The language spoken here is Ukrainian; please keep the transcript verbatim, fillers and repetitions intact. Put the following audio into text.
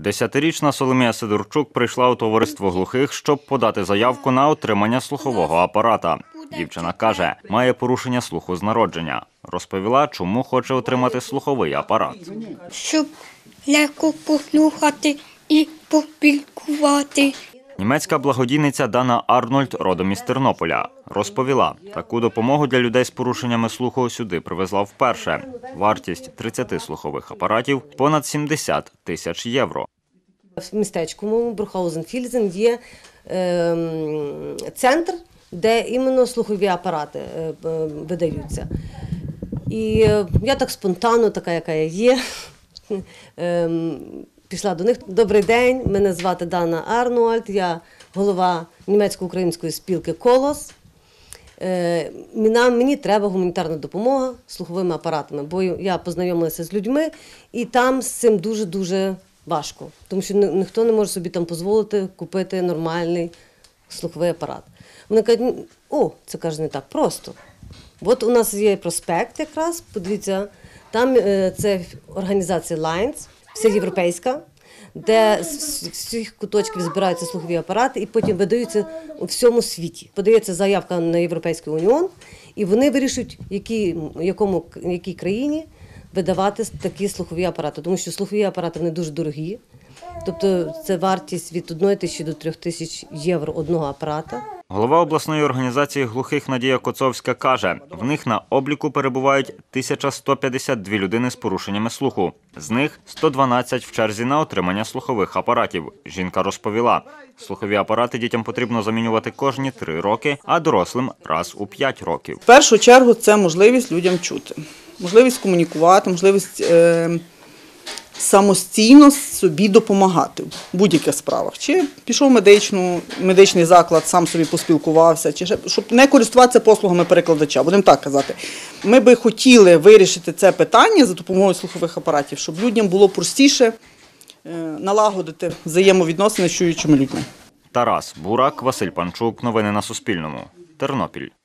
Десятирічна Соломія Сидорчук прийшла у товариство глухих, щоб подати заявку на отримання слухового апарата. Дівчина каже, має порушення слуху з народження. Розповіла, чому хоче отримати слуховий апарат. Щоб легко послухати і поспілкувати. Німецька благодійниця Дана Арнольд, родом із Тернополя, розповіла, таку допомогу для людей з порушеннями слуху сюди привезла вперше. Вартість тридцяти слухових апаратів – понад сімдесят тисяч євро. В містечку Брухаузен-Фільзен є е, центр, де іменно слухові апарати е, видаються. І я так спонтанно, така яка я є, е, пішла до них. Добрий день, мене звати Дана Арнольд, я голова німецько-української спілки «Колос». Мені треба гуманітарна допомога слуховими апаратами, бо я познайомилася з людьми, і там з цим дуже-дуже важко, тому що ніхто не може собі там дозволити купити нормальний слуховий апарат. Вони кажуть, о, це, каже, не так просто. От у нас є проспект якраз, подивіться, там це організація Lions, всеєвропейська, де з всіх куточків збираються слухові апарати і потім видаються у всьому світі. Подається заявка на Європейський уніон, і вони вирішують, які, якому, якій країні видавати такі слухові апарати. Тому що слухові апарати вони дуже дорогі, тобто це вартість від однієї тисячі до трьох тисяч євро одного апарата. Голова обласної організації глухих Надія Коцовська каже, в них на обліку перебувають тисяча сто п'ятдесят дві людини з порушеннями слуху. З них сто дванадцять в черзі на отримання слухових апаратів. Жінка розповіла, слухові апарати дітям потрібно замінювати кожні три роки, а дорослим – раз у п'ять років. В першу чергу це можливість людям чути, можливість комунікувати, можливість е самостійно собі допомагати в будь-яких справах. Чи пішов в медичну, медичний заклад, сам собі поспілкувався, чи щоб не користуватися послугами перекладача, будемо так казати. Ми би хотіли вирішити це питання за допомогою слухових апаратів, щоб людям було простіше налагодити взаємовідносини з чуючими людьми. Тарас Бурак, Василь Панчук. Новини на Суспільному. Тернопіль.